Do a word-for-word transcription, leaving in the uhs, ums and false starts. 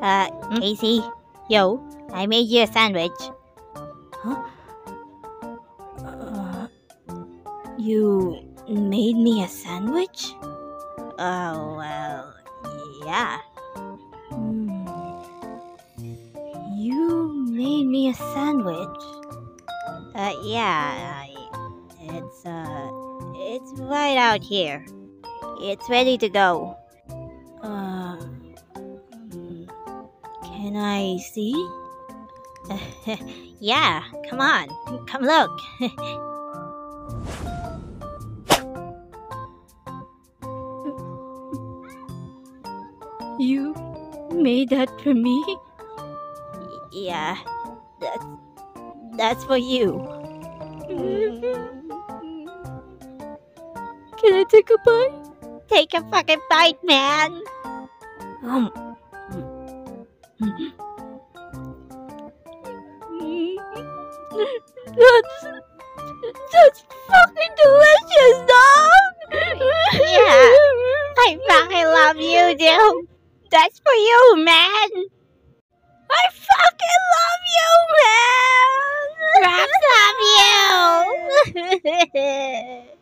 Uh, Casey, yo, I made you a sandwich. Huh? Uh, you made me a sandwich? Oh, well, yeah. Hmm. You made me a sandwich? Uh, yeah, it's, uh, it's right out here. It's ready to go. Uh, can I see? Yeah, come on, come look. You made that for me? Yeah, that's, that's for you. Can I take a bite? Take a fucking bite, man! Um. That's, that's fucking delicious, dog! Yeah, I fucking love you, dude! That's for you, man! I fucking love you, man! Raps love you!